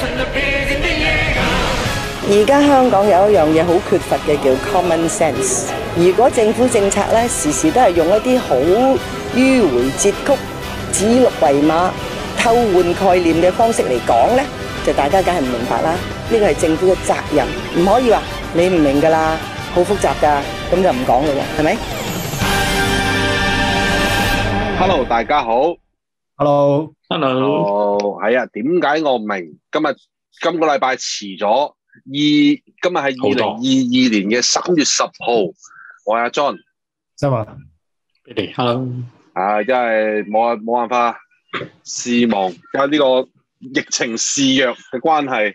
而家香港有一樣嘢好缺乏嘅叫 common sense。如果政府政策咧時時都係用一啲好迂迴折曲、指鹿為馬、偷換概念嘅方式嚟講咧，就大家梗係唔明白啦。呢個係政府嘅責任，唔可以話你唔明㗎啦，好複雜㗎，咁就唔講㗎喎，係咪 ？Hello， 大家好。 Hello， 係啊，點解我唔明？今個禮拜遲咗，今日係2022年嘅3月10號。我係阿 John， 新華 ，Hello， 因為冇辦法，事忙，因為呢個疫情肆虐嘅關係，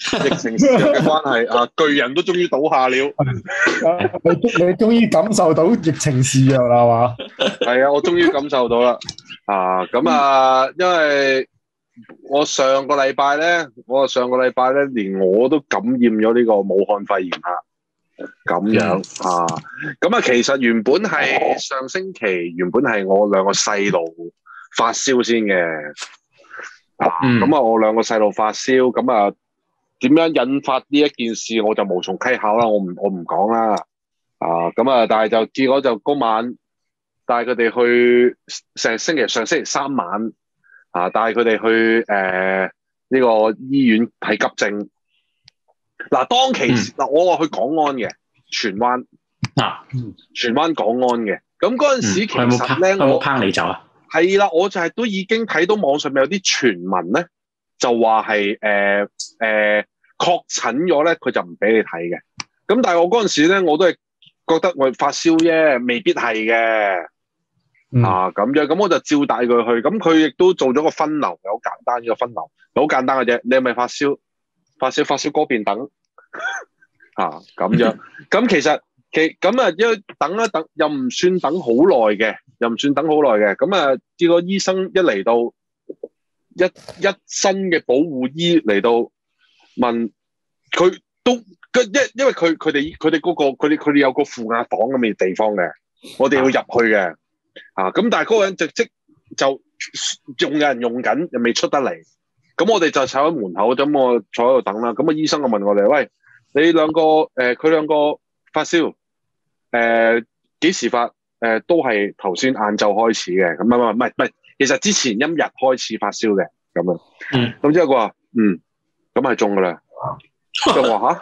巨人都終於倒下了。 你終於感受到疫情肆虐啦，係嘛？ 係啊，我終於感受到啦。因為我上個禮拜咧，連我都感染咗呢個武漢肺炎啊。咁樣其實原本係上星期，我兩個細路發燒先嘅，我兩個細路發燒，點樣引發呢一件事，我就無從稽考啦，我唔講啦，但係就結果就嗰晚帶佢哋去上星期三晚帶佢哋去呢個醫院睇急症。當其時我話去港安嘅荃灣港安嘅，咁嗰陣時其實咧， 我拚你走啊？ 係啦，我就係都已經睇到網上面有啲傳聞咧，就話係確診咗咧，佢就唔俾你睇嘅。咁但係我嗰陣時咧，我都係覺得我發燒啫，未必係嘅。咁樣，咁我就照帶佢去，咁佢亦都做咗個分流，好簡單嘅分流，好簡單嘅啫。你係咪發燒嗰邊等咁樣，咁其實因為等一等又唔算等好耐嘅，咁結果醫生一嚟到一身嘅保護衣嚟到問佢都因為佢哋嗰個佢哋有個負壓房咁嘅地方嘅，我哋要入去嘅咁但係嗰個人就仲有人用緊，又未出得嚟。咁我哋就坐喺門口，咁我坐喺度等啦。咁醫生就問我哋：喂，你兩個佢兩個發燒，幾時發？都係頭先晏晝開始嘅。咁唔係，其實之前一日開始發燒嘅咁樣。咁之後佢話：咁係中㗎啦。就話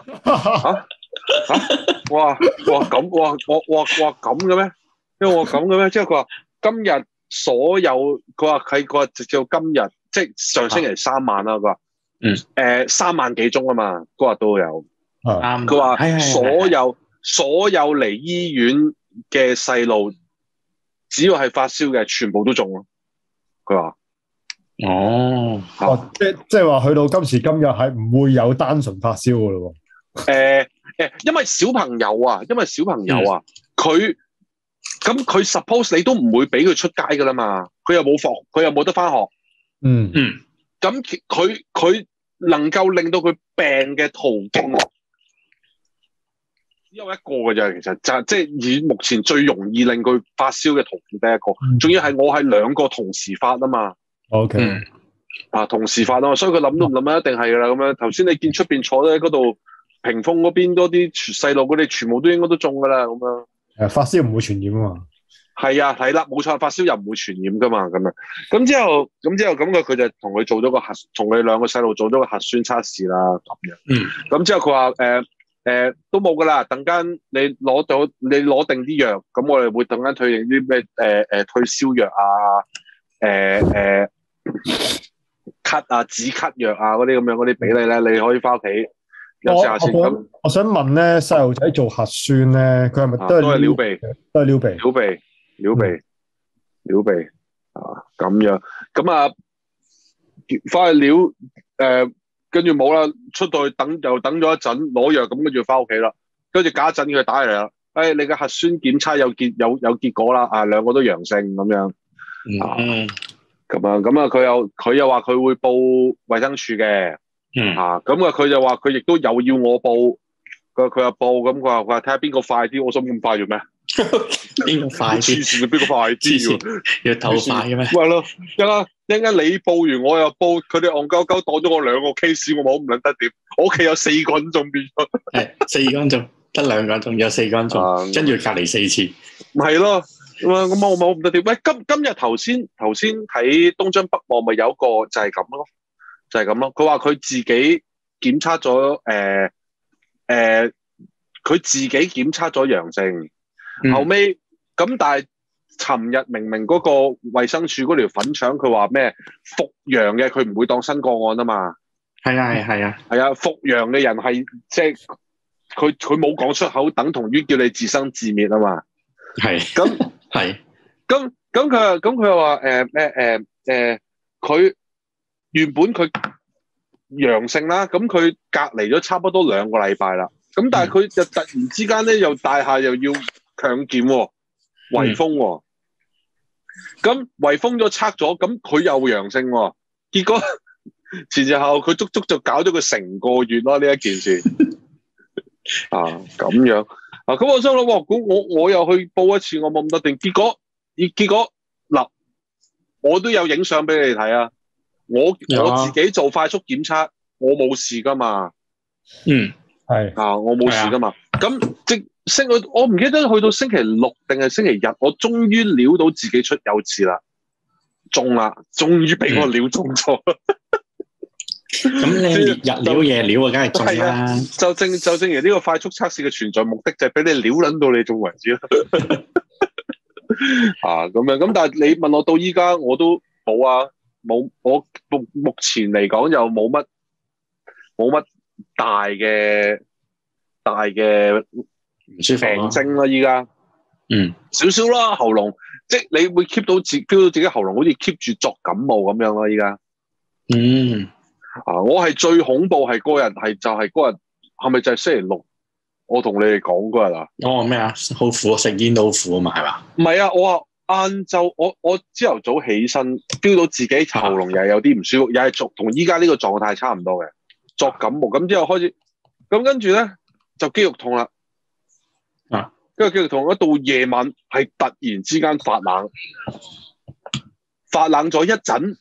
哇咁嘅咩？因為我咁嘅咩？之後佢話今日所有佢話直至到今日。即係上星期三晚啦，佢話3萬幾宗啊嘛，嗰日都有。佢話所有嚟醫院嘅細路，只要係發燒嘅，全部都中咯。佢話即係話去到今時今日係唔會有單純發燒噶咯。 因為小朋友啊，佢 suppose 你都唔會俾佢出街噶啦嘛，佢又冇得翻學。咁佢能夠令到佢病嘅途徑只有一個嘅啫，其實即係以目前最容易令佢發燒嘅途徑第一個，仲要係我係兩個同時發啊嘛。 OK， 同時發啊嘛，所以佢諗都唔諗一定係噶啦。咁樣頭先你見出邊坐喺嗰度屏風嗰邊嗰啲細路，佢哋全部都應該都中噶啦。咁樣發燒唔會傳染啊嘛。 係啊，係啦，冇錯，發燒又唔會傳染噶嘛，咁樣。咁之後佢就同佢做咗個同佢兩個細路做咗個核酸測試啦，咁樣。咁之後佢話都冇噶啦，等間你攞定啲藥，咁我哋會等間退定啲咩退燒藥咳啊止咳藥啊嗰啲咁樣嗰啲俾你咧，你可以翻屋企休息下先。 我想問咧，細路仔做核酸咧，佢係咪都係撩鼻？ 都係撩鼻咁樣，咁翻去撩跟住冇啦，出到去等咗一陣攞藥，咁跟住翻屋企啦，跟住隔一陣佢打嚟啦，你嘅核酸檢測有結果啦，兩個都陽性咁樣，佢又話佢會報衛生署嘅，佢就話佢亦都有要我報，佢又報，咁佢話睇下邊個快啲，我心咁快做咩？ 邊個快啲？ 邊個快啲？ 要鬥快嘅咩？ 係咯， 一陣間你報完我又報，佢哋戇鳩鳩擋咗我2個 case， 我冇唔撚得點？我屋企有4個人中變咗， 係4個人中，得2個人中，有4個人中，跟住隔離4次。 係咯，咁我冇唔得點？喂，今日頭先睇東張北望咪有個就係咁咯，佢話佢自己檢測咗佢自己檢測咗陽性，後尾咁但係尋日明明嗰個衛生署嗰條粉腸佢話咩復陽嘅佢唔會當新個案啊嘛，係啊，復陽嘅人係即係佢冇講出口，等同於叫你自生自滅啊嘛，咁佢又話佢原本佢陽性啦，咁佢隔離咗差不多2個禮拜啦。咁但係佢就突然之間咧，又大廈又要強檢喎，圍封喎。咁圍封咗測咗，咁佢又陽性喎。結果前後佢足足就搞咗佢成個月咯，呢一件事。咁樣咁我心諗喎，我又去報一次，我冇咁得定。結果嗱，我都有影相俾你哋睇啊。我自己做快速檢測，我冇事噶嘛。我冇事噶嘛。咁我唔記得去到星期6定係星期日，我終於料到自己出有事啦，中啦，終於俾我料中咗。 咁你日料夜料啊，梗係中啦。 就正如呢個快速測試嘅存在目的就係俾你料撚到你中為止咯。咁樣咁，但係你問我到依家我都冇啊。冇，我目前嚟講又冇乜大嘅唔舒服病徵啦，依家少少啦，喉嚨即係你會 feel 到自己喉嚨好似 keep 住作感冒咁樣咯，依家我係最恐怖係嗰日嗰日係咪就係星期6？我同你哋講嗰日啊， 咩啊？好苦，食煙都好苦啊嘛，係嘛？ 唔係啊，我話。晏晝我朝頭早起身 feel 到自己喉嚨又有啲唔舒服，又係同依家呢個狀態差唔多嘅，作感冒咁之後開始，咁跟住咧就肌肉痛啦，跟住肌肉痛，一到夜晚係突然之間發冷咗一陣，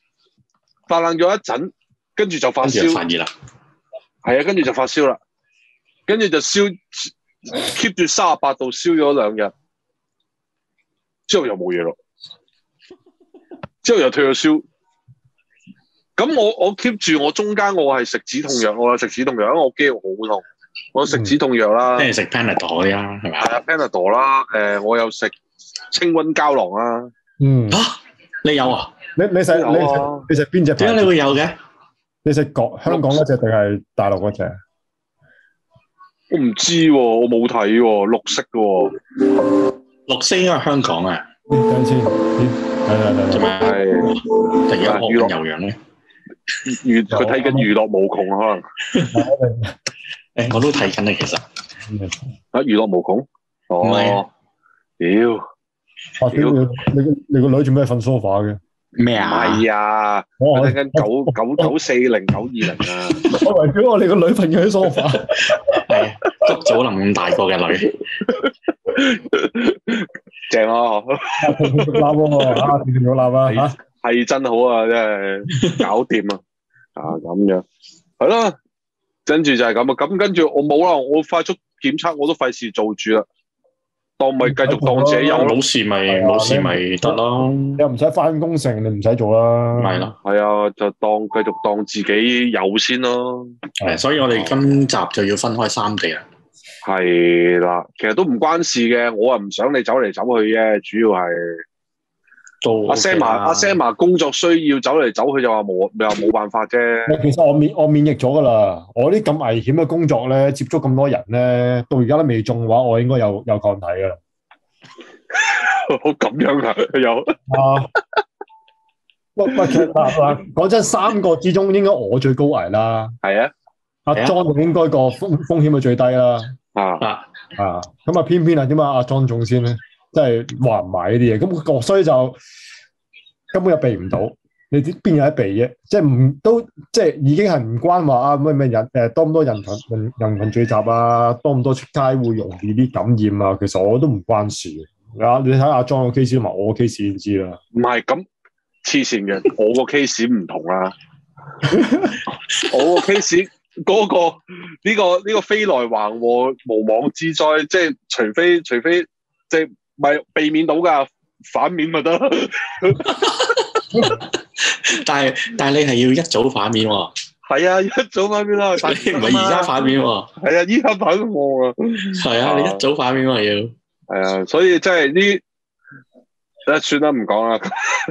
跟住就發燒， 發熱啦， 係啊，跟住就發燒啦，跟住就燒 keep 住38度燒咗2日。之後又冇嘢咯，之後又退咗燒。咁我 keep 住我中間我係食止痛藥，因為我肌肉好痛，我食止痛藥啦。 即係食 Panadol 嗰啲啦，係咪？係啊 Panadol 啦，我有食清瘟膠囊啦。 你有啊？ 你食邊隻？ 點解你會有嘅？ 你食香港嗰隻定係大陸嗰隻？ 我唔知喎，我冇睇喎，綠色嘅喎。 綠色應該係香港啊， 等陣先， 做咩？突然間惡名悠揚咧？ 佢睇緊娛樂無窮啊， 可能。我都睇緊啊，其實。 娛樂無窮？屌！ 你個女做咩瞓 sofa 嘅？ 咩啊？ 唔係啊，我睇緊940-920啊。 我以為我哋個女瞓喺 sofa。 係谷祖林咁大個嘅女。 正咯，係真好啊，真係搞掂啊，咁樣係咯，跟住就係咁啊，咁跟住我冇啦，我快速檢測我都費事做住啦，當咪繼續當自己有冇事咪得咯， 又唔使翻工成，你唔使做啦， 係咯， 係啊，就繼續當自己有先咯， 係，所以我哋今集就要分開3地啦。 係啦，其實都唔關事嘅，我啊唔想你走嚟走去嘅，主要係阿 Sam 工作需要走嚟走去就話冇辦法啫。 其實我免疫咗噶啦，我啲咁危險嘅工作咧，接觸咁多人咧，到而家都未中嘅話，我應該有抗體噶啦。 好咁樣啊，有喂，其實嗱，講真，3個之中應該我最高危啦。係啊，阿 John 應該個風險係最低啦。咁偏偏係點啊？阿 John 中先咧，即係話唔埋呢啲嘢，咁所以就根本又避唔到。你邊有得避啫？即係已經係唔關話咩人多咁多人群聚集啊，多咁多出街會容易啲感染啊。其實我都唔關事嘅。你睇阿 John 個 case 同埋我個 case 先知啦。 唔係咁， 黐線嘅，我個 case 唔同啦，我個 case 嗰個呢個飛來橫禍無妄之災，即係除非即係咪避免到㗎，反面咪得。 但係你係要一早反面喎。 係啊，一早反面啦， 唔係而家反面喎。 係啊，依家反禍啊。 係啊，你一早反面喎要。 係啊，所以真係呢，算啦，唔講啦。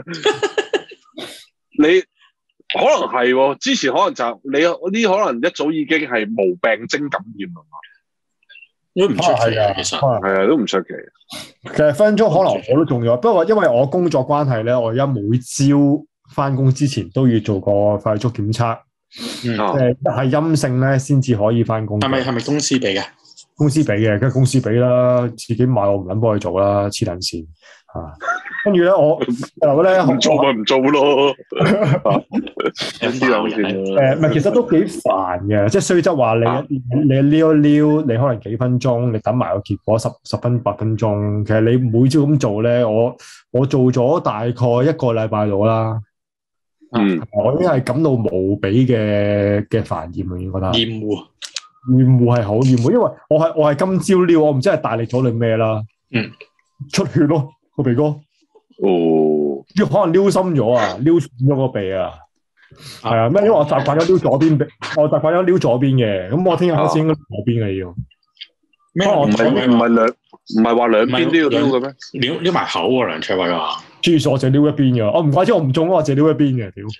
你可能係喎，之前可能就你呢，可能一早已經係無病徵感染啊嘛。 都唔出奇啊，其實係啊，都唔出奇。 其實分鐘可能我都中咗，不過因為我工作關係咧，我而家每朝翻工之前都要做個快速檢測，係陰性咧先至可以翻工。係咪公司俾嘅？ 公司俾嘅，梗係公司俾啦，自己買我唔撚幫佢做啦，黐撚線嚇。跟住咧，我咧唔做咪唔做咯。 唔係，其實都幾煩嘅，即係雖則話你撩一撩，你可能幾分鐘，你等埋個結果十分8分鐘。其實你每朝咁做咧，我做咗大概1個禮拜到啦。我已經係感到無比嘅煩厭啊，已經覺得厭惡係好厭惡，因為我係今朝撩，我唔知係大力咗定咩啦。出血咯個鼻哥。可能撩深咗啊，撩損咗個鼻啊。係啊，咩？因為我習慣咗撩左邊鼻，我習慣咗撩左邊嘅，咁我聽日開始應該左邊嘅要。 咩？唔係話兩邊都要撩嘅咩？ 撩埋口喎，梁卓偉話。 黐線，我淨撩一邊嘅，我唔怪之我唔中，我淨撩一邊嘅，屌。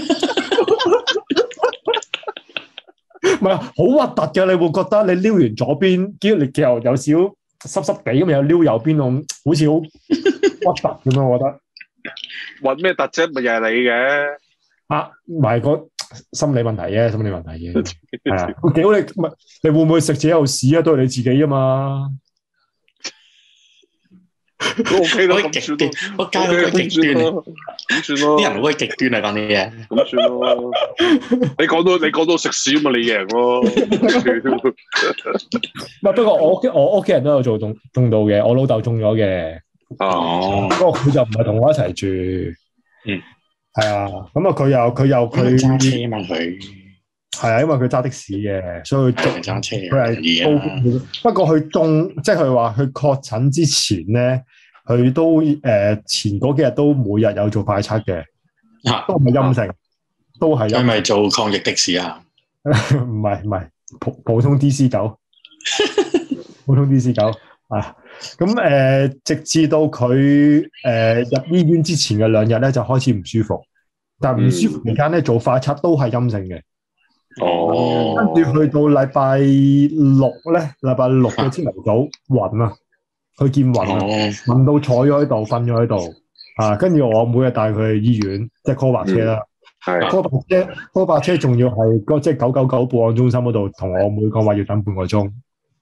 唔係啊，好核突嘅，你會覺得你撩完左邊，跟住你其實有少濕濕地咁，又撩右邊咁，好似好核突咁樣，我覺得。 核咩特質？咪又係你嘅。 唔係個心理問題啫，心理問題啫。係啊，屌你會唔會食自己有屎啊？都係你自己啊嘛。 都 OK 啦， 極端，我街好鬼極端， 咁算咯。 啲人好鬼極端啊，講啲嘢， 咁算咯。你講到食屎嘛，你贏咯。 不過我屋企人都有做中到嘅，我老豆中咗嘅。不過佢就唔係同我一齊住。係啊，咁啊佢揸車嘛佢。 係啊，因為佢揸的士嘅，所以佢揸車。 佢係高，不過佢即係佢話佢確診之前咧，佢都前嗰幾日都每日有做快測嘅，都唔係陰性，都係陰性。 係咪做抗疫的士啊？ 唔係普通 DC9， 普通 DC9啊。咁直至到佢入醫院之前嘅2日咧，就開始唔舒服，但係唔舒服期間咧做快測都係陰性嘅。跟住去到禮拜六咧，禮拜六嘅朝頭早暈啊，去見暈啊，暈到坐咗喺度，瞓咗喺度啊。跟住我每日帶佢去醫院，即係 call 白車啦。call 白車仲要係即係999報案中心嗰度，同我妹講話要等半個鐘。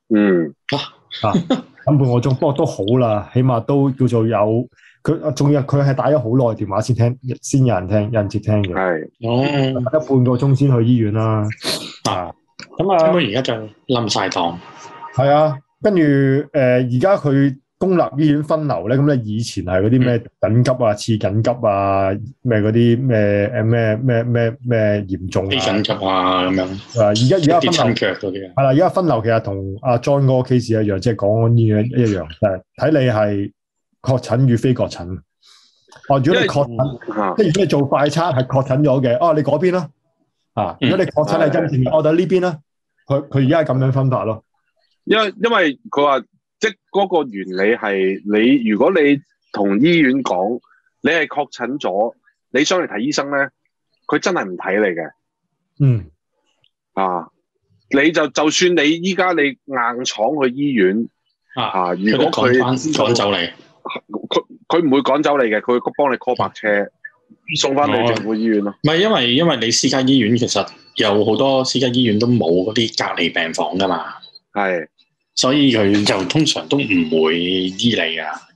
等半個鐘，不過都好啦，起碼都叫做有佢。仲要佢係打咗好耐電話先有人接聽嘅。係得半個鐘先去醫院啦。 咁啊，而家就冧晒檔。係啊，跟住而家佢公立醫院分流咧，咁咧以前係嗰啲咩緊急啊、次緊急啊、咩嗰啲咩嚴重啊、非緊急啊咁樣。 而家分流腳嗰啲。 係啦，而家分流其實同阿 John 嗰個 case 一樣，即係港安醫院一樣，睇你係確診與非確診。如果你確診，即係如果你做快測係確診咗嘅，你嗰邊啦。如果你確診係陰性，我哋呢邊啦。佢而家係咁樣分法咯。 因為佢話。即係嗰個原理係你，如果你同醫院講你係確診咗，你想嚟睇醫生咧，佢真係唔睇你嘅。你就算你依家你硬闖去醫院如果佢趕走你， 佢唔會趕走你嘅，佢會幫你 call 白車送翻你政府醫院咯。 唔係因為你私家醫院其實有好多私家醫院都冇嗰啲隔離病房噶嘛。 係。 所以佢就通常都唔會醫你噶。